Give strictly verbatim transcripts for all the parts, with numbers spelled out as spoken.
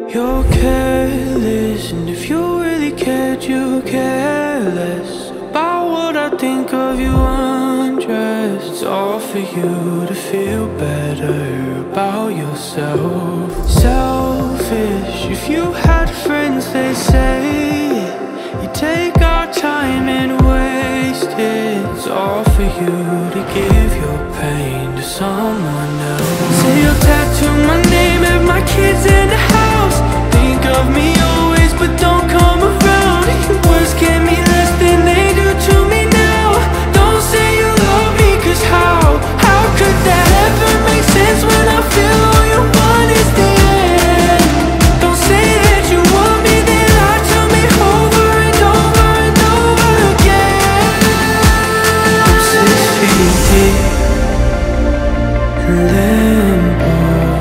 You're careless, and if you really cared, you care less about what I think of you undressed. It's all for you to feel better about yourself. Selfish, if you had friends, they say it. You take our time and waste it. It's all for you to give your pain to someone else. Say you'll tattoo my name and my kids in the house. Think of me always, but don't come around. Your words get me less than they do to me now. Don't say you love me, cause how? How could that ever make sense when I feel all you want is the end? Don't say that you want me, then lie to me over and over and over again. I'm six feet deep in limbo.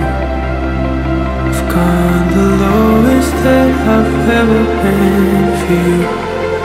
I've gone the lowest that I've ever been for you.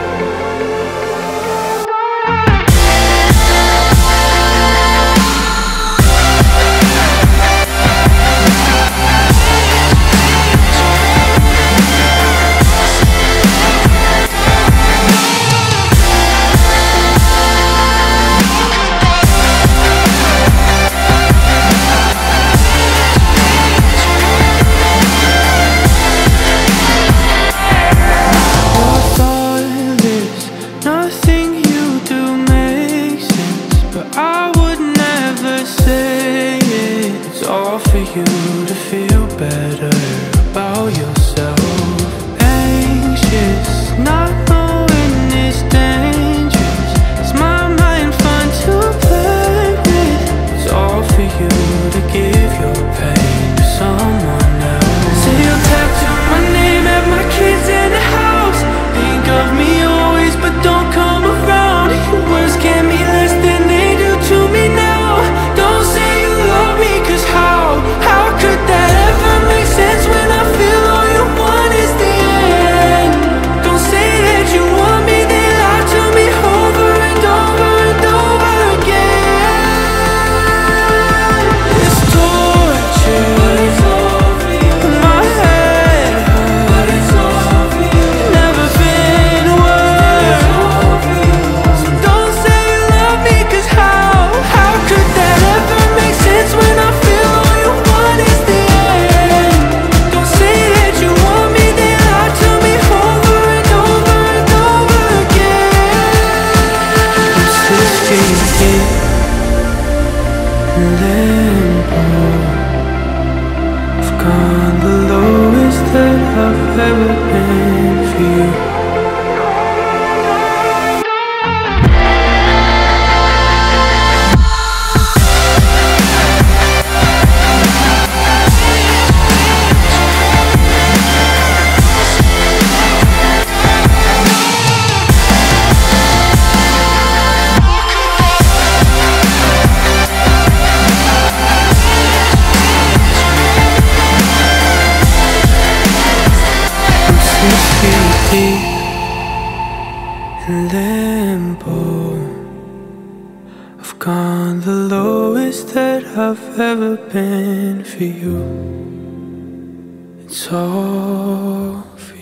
I've ever been for you. It's all for